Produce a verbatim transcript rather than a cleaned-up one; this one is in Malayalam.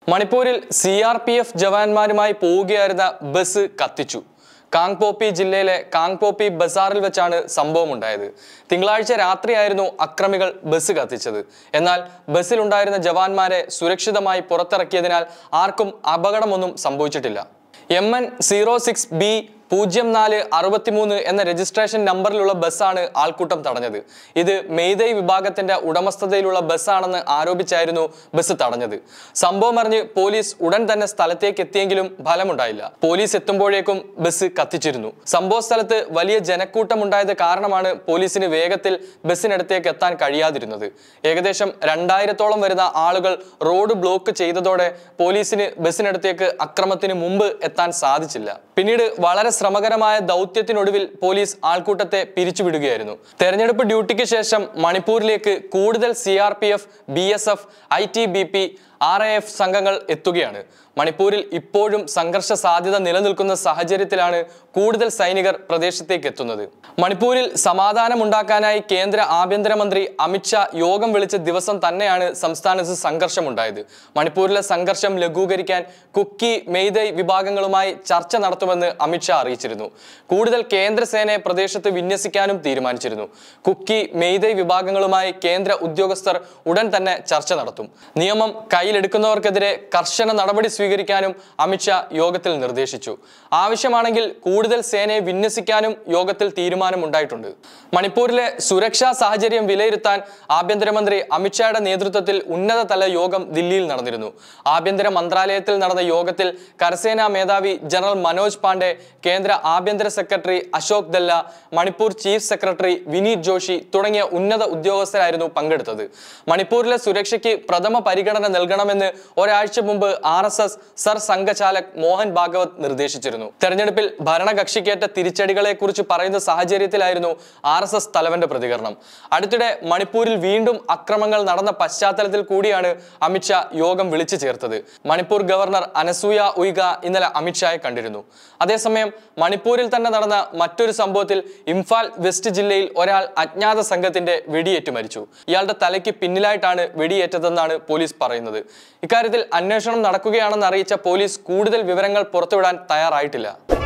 മണിപ്പൂരിൽ സി ആർ പി എഫ് ജവാന്മാരുമായി പോവുകയായിരുന്ന ബസ് കത്തിച്ചു. കാങ്പോപ്പി ജില്ലയിലെ കാങ്പോപ്പി ബസാറിൽ വെച്ചാണ് സംഭവം ഉണ്ടായത്. തിങ്കളാഴ്ച രാത്രിയായിരുന്നു അക്രമികൾ ബസ് കത്തിച്ചത്. എന്നാൽ ബസ്സിലുണ്ടായിരുന്ന ജവാന്മാരെ സുരക്ഷിതമായി പുറത്തിറക്കിയതിനാൽ ആർക്കും അപകടമൊന്നും സംഭവിച്ചിട്ടില്ല. M N zero six B പൂജ്യം നാല് അറുപത്തിമൂന്ന് എന്ന രജിസ്ട്രേഷൻ നമ്പറിലുള്ള ബസ്സാണ് ആൾക്കൂട്ടം തടഞ്ഞത്. ഇത് മെയ്തൈ വിഭാഗത്തിന്റെ ഉടമസ്ഥതയിലുള്ള ബസ്സാണെന്ന് ആരോപിച്ചായിരുന്നു ബസ് തടഞ്ഞത്. സംഭവം അറിഞ്ഞ് പോലീസ് ഉടൻ തന്നെ സ്ഥലത്തേക്ക് എത്തിയെങ്കിലും ഫലമുണ്ടായില്ല. പോലീസ് എത്തുമ്പോഴേക്കും ബസ് കത്തിച്ചിരുന്നു. സംഭവ സ്ഥലത്ത് വലിയ ജനക്കൂട്ടം ഉണ്ടായത് കാരണമാണ് പോലീസിന് വേഗത്തിൽ ബസ്സിനടുത്തേക്ക് എത്താൻ കഴിയാതിരുന്നത്. ഏകദേശം രണ്ടായിരത്തോളം വരുന്ന ആളുകൾ റോഡ് ബ്ലോക്ക് ചെയ്തതോടെ പോലീസിന് ബസ്സിനടുത്തേക്ക് അക്രമത്തിന് മുമ്പ് എത്താൻ സാധിച്ചില്ല. പിന്നീട് വളരെ ശ്രമകരമായ ദൗത്യത്തിനൊടുവിൽ പോലീസ് ആൾക്കൂട്ടത്തെ പിരിച്ചുവിടുകയായിരുന്നു. തെരഞ്ഞെടുപ്പ് ഡ്യൂട്ടിക്ക് ശേഷം മണിപ്പൂരിലേക്ക് കൂടുതൽ C R P F, B S F, I T B P, R A F സംഘങ്ങൾ എത്തുകയാണ്. മണിപ്പൂരിൽ ഇപ്പോഴും സംഘർഷ സാധ്യത നിലനിൽക്കുന്ന സാഹചര്യത്തിലാണ് കൂടുതൽ സൈനികർ പ്രദേശത്തേക്ക് എത്തുന്നത്. മണിപ്പൂരിൽ സമാധാനമുണ്ടാക്കാനായി കേന്ദ്ര ആഭ്യന്തരമന്ത്രി അമിത്ഷാ യോഗം വിളിച്ച ദിവസം തന്നെയാണ് സംസ്ഥാനത്ത് സംഘർഷമുണ്ടായത്. മണിപ്പൂരിലെ സംഘർഷം ലഘൂകരിക്കാൻ കുക്കി, മെയ്തൈ വിഭാഗങ്ങളുമായി ചർച്ച നടത്തുമെന്ന് അമിത്ഷാ അറിയിച്ചിരുന്നു. കൂടുതൽ കേന്ദ്രസേനയെ പ്രദേശത്ത് വിന്യസിക്കാനും തീരുമാനിച്ചിരുന്നു. കുക്കി, മെയ്തൈ വിഭാഗങ്ങളുമായി കേന്ദ്ര ഉദ്യോഗസ്ഥർ ഉടൻ തന്നെ ചർച്ച നടത്തും. നിയമം കയ്യിലെടുക്കുന്നവർക്കെതിരെ കർശന നടപടി സ്വീകരിക്കാനും അമിത്ഷാ യോഗത്തിൽ നിർദ്ദേശിച്ചു. ആവശ്യമാണെങ്കിൽ കൂടുതൽ സേനയെ വിന്യസിക്കാനും യോഗത്തിൽ തീരുമാനമുണ്ടായിട്ടുണ്ട്. മണിപ്പൂരിലെ സുരക്ഷാ സാഹചര്യം വിലയിരുത്താൻ ആഭ്യന്തരമന്ത്രി അമിത്ഷായുടെ നേതൃത്വത്തിൽ ഉന്നതതല യോഗം ദില്ലിയിൽ നടന്നിരുന്നു. ആഭ്യന്തര മന്ത്രാലയത്തിൽ നടന്ന യോഗത്തിൽ കരസേനാ മേധാവി ജനറൽ മനോജ് പാണ്ഡെ, കേന്ദ്ര ആഭ്യന്തര secretary Ashok Dalla, Manipur chief secretary Vineet Joshi തുടങ്ങിയ ഉന്നത ഉദ്യോഗസ്ഥരായിരുന്നു പങ്കെടുത്തത്. മണിപ്പൂരിലെ സുരക്ഷയ്ക്ക് പ്രഥമ പരിഗണന നൽകണമെന്ന് ഒരാഴ്ച മുമ്പ് ആർ എസ് എസ് സർ സംഘചാലക് മോഹൻ ഭാഗവത് നിർദ്ദേശിച്ചിരുന്നു. തെരഞ്ഞെടുപ്പിൽ ഭരണകക്ഷിക്കേറ്റ തിരിച്ചടികളെ കുറിച്ച് പറയുന്ന സാഹചര്യത്തിലായിരുന്നു ആർ എസ് എസ് തലവന്റെ പ്രതികരണം. അടുത്തിടെ മണിപ്പൂരിൽ വീണ്ടും അക്രമങ്ങൾ നടന്ന പശ്ചാത്തലത്തിൽ കൂടിയാണ് അമിത്ഷാ യോഗം വിളിച്ചു ചേർത്തത്. മണിപ്പൂർ ഗവർണർ അനസൂയ ഉയ്ക ഇന്നലെ അമിത്ഷായെ കണ്ടിരുന്നു. അതേസമയം മണിപ്പൂരിൽ തന്നെ നടന്ന മറ്റൊരു സംഭവത്തിൽ ഇംഫാൽ വെസ്റ്റ് ജില്ലയിൽ ഒരാൾ അജ്ഞാത സംഘത്തിന്റെ വെടിയേറ്റ് മരിച്ചു. ഇയാളുടെ തലയ്ക്ക് പിന്നിലായിട്ടാണ് വെടിയേറ്റതെന്നാണ് പോലീസ് പറയുന്നത്. ഇക്കാര്യത്തിൽ അന്വേഷണം നടക്കുകയാണെന്ന് അറിയിച്ച പോലീസ് കൂടുതൽ വിവരങ്ങൾ പുറത്തുവിടാൻ തയ്യാറായിട്ടില്ല.